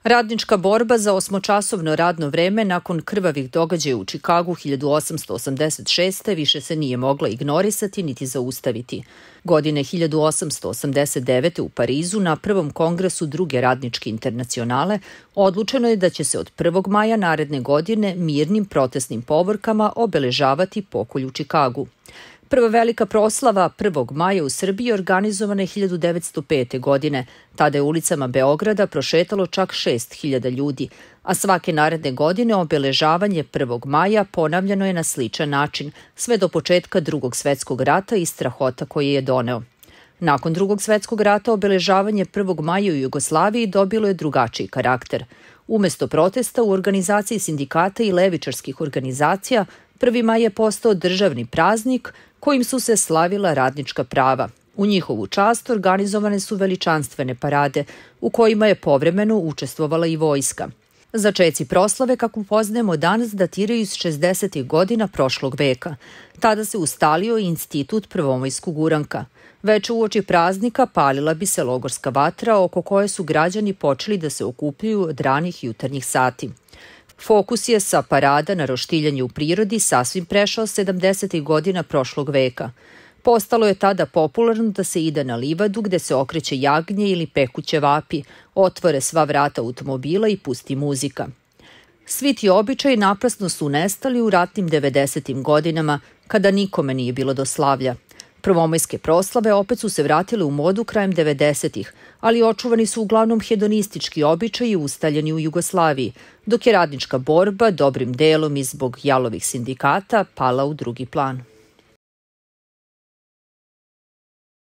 Radnička borba za 8-časovno radno vreme nakon krvavih događaja u Čikagu 1886. više se nije mogla ignorisati niti zaustaviti. Godine 1889. u Parizu na prvom kongresu Druge radničke internacionale odlučeno je da će se od 1. maja naredne godine mirnim protestnim povorkama obeležavati pokolj u Čikagu. Prva velika proslava 1. maja u Srbiji organizovana je 1905. godine. Tada je ulicama Beograda prošetalo čak 6.000 ljudi, a svake naredne godine obeležavanje 1. maja ponavljano je na sličan način, sve do početka Drugog svetskog rata i strahota koje je doneo. Nakon Drugog svetskog rata obeležavanje 1. maja u Jugoslaviji dobilo je drugačiji karakter. Umesto protesta u organizaciji sindikata i levičarskih organizacija, 1. maj je postao državni praznik kojim su se slavila radnička prava. U njihovu čast organizovane su veličanstvene parade, u kojima je povremeno učestvovala i vojska. Začeci proslave, kako poznajemo danas, datiraju iz 60. godina prošlog veka. Tada se ustalio institut prvomajskog uranka. Već uoči praznika palila bi se logorska vatra oko koje su građani počeli da se okupljaju od ranih jutarnjih sati. Fokus je sa parada na roštiljanje u prirodi sasvim prešao 70. godina prošlog veka. Postalo je tada popularno da se ide na livadu gde se okreće jagnje ili peku ćevapi, otvore sva vrata automobila i pusti muzika. Svi ti običaji naprasno su nestali u ratnim 90. godinama, kada nikome nije bilo do slavlja. Prvomajske proslave opet su se vratile u modu krajem 90-ih, ali očuvani su uglavnom hedonistički običaji ustaljeni u Jugoslaviji, dok je radnička borba, dobrim delom i zbog jalovih sindikata, pala u drugi plan.